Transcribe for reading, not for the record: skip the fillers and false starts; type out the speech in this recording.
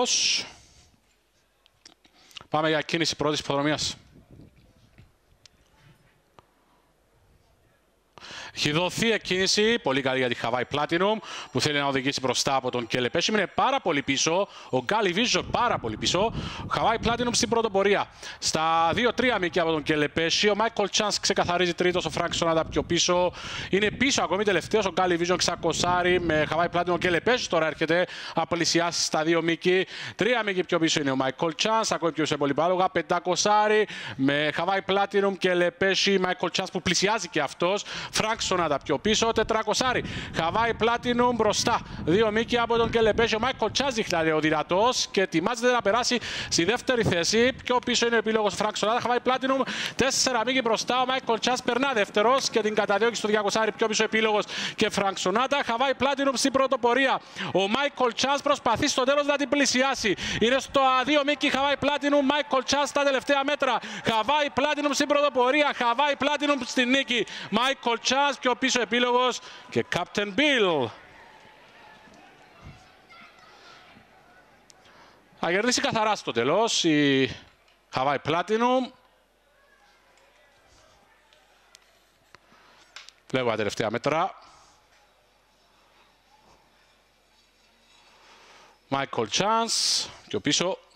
τέλος. Πάμε για κίνηση πρώτης υποδρομίας. Έχει δοθεί εκκίνηση, πολύ καλή για τη Hawaii Platinum, που θέλει να οδηγήσει μπροστά από τον Κελεπέσι. Είναι πάρα πολύ πίσω, ο Γκάλι Vision πάρα πολύ πίσω. Hawaii Platinum στην πρωτοπορία. Στα 2-3 μήκη από τον Κελεπέσι. Ο Michael Chance ξεκαθαρίζει τρίτος, ο Frank Sonata πιο πίσω. Είναι πίσω ακόμη τελευταίος, ο Γκάλι Vision ξακοσάρει με Hawaii Platinum. Ο Κελεπέσι τώρα έρχεται να πλησιάσει στα 2 μήκη. 3 μήκη πιο πίσω είναι ο Michael Chance, ακόμη πιο σε πολύ πάλογα. 500 με Hawaii Platinum, Κελεπέσι, Michael Chance που πλησιάζει και αυτός. Frank Sonata πιο πίσω, 400. Hawaii Platinum μπροστά. 2 μήκη από τον Κελεπέσι. Ο Michael Chance δείχνει ο δυνατός και ετοιμάζεται να περάσει στη δεύτερη θέση. Πιο πίσω είναι ο επίλογος Frank Sonata. Hawaii Platinum 4 μήκη μπροστά. Ο Michael Chance περνά δεύτερος και την καταδιώκει στο 200. Πιο πίσω επίλογος και Frank Sonata. Hawaii Platinum στην πρωτοπορία. Ο Michael Chance προσπαθεί στο τέλος να την πλησιάσει. Είναι στο 2 μήκη Hawaii Platinum. Michael Chance στα τελευταία μέτρα. Hawaii Platinum στην πρωτοπορία. Hawaii Platinum στην νίκη. Michael Chance πιο πίσω επίλογος και Captain Bill. Θα κερδίσει καθαρά στο τέλος η Hawaii Platinum. Βλέπω τα τελευταία μέτρα. Michael Chance πιο πίσω.